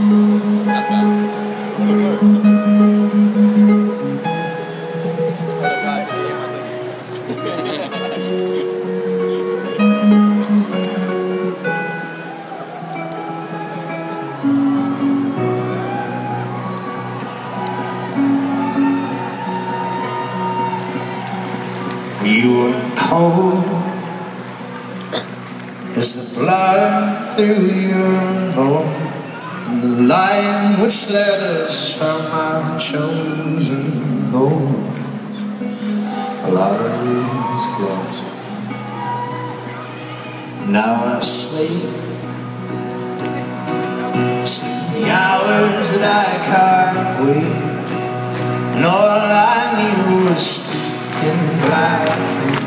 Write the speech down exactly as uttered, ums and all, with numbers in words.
You were cold as the blood through your bones, and the line which led us from our chosen homes. Lives lost. Now I sleep, sleep the hours that I can't wait, and all I knew was in black and